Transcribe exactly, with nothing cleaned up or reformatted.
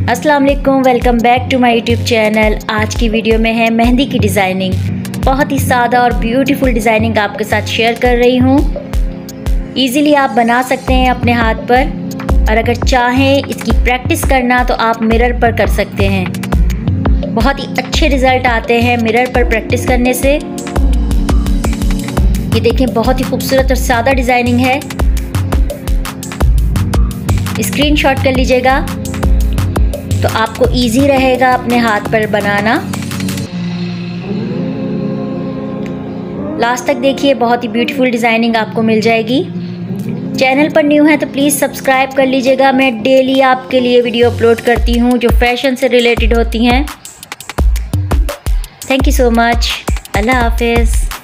अस्सलाम वालेकुम, welcome back to my YouTube channel. आज की वीडियो में है मेहंदी की डिज़ाइनिंग। बहुत ही सादा और ब्यूटीफुल डिज़ाइनिंग आपके साथ शेयर कर रही हूँ। इजीली आप बना सकते हैं अपने हाथ पर, और अगर चाहें इसकी प्रैक्टिस करना तो आप मिरर पर कर सकते हैं। बहुत ही अच्छे रिज़ल्ट आते हैं मिरर पर प्रैक्टिस करने से। ये देखें, बहुत ही खूबसूरत और सादा डिज़ाइनिंग है। स्क्रीनशॉट कर लीजिएगा तो आपको इजी रहेगा अपने हाथ पर बनाना। लास्ट तक देखिए, बहुत ही ब्यूटीफुल डिज़ाइनिंग आपको मिल जाएगी। चैनल पर न्यू है तो प्लीज़ सब्सक्राइब कर लीजिएगा। मैं डेली आपके लिए वीडियो अपलोड करती हूँ जो फैशन से रिलेटेड होती हैं। Thank you so much. अल्लाह हाफिज़।